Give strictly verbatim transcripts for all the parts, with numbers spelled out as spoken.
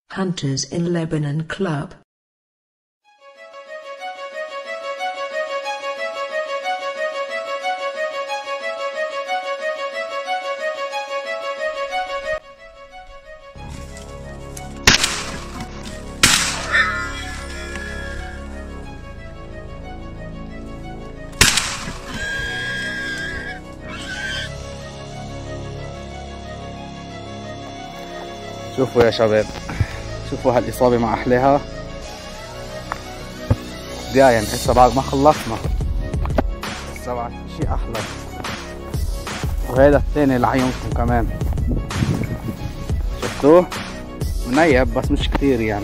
Hunters in Lebanon Club. شوفوا يا شباب، شوفوا هالإصابة مع أحلاها. جاي يعني هسه بعد ما خلصنا هسه بعد شي أحلى. وهذا الثاني لعيونكم كمان، شفتوه؟ منيب بس مش كتير يعني.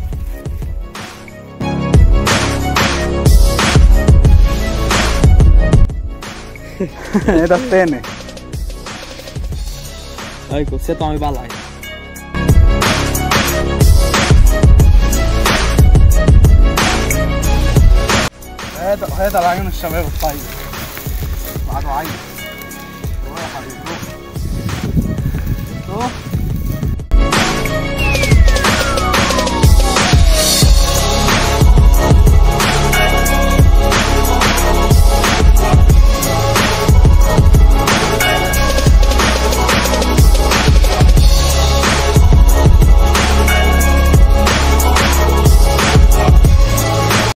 هذا الثاني هيكو سيطة عم يبلع. هذا هذا العيون الشباب الطيب بعده عيط. روح يا حبيبي روح.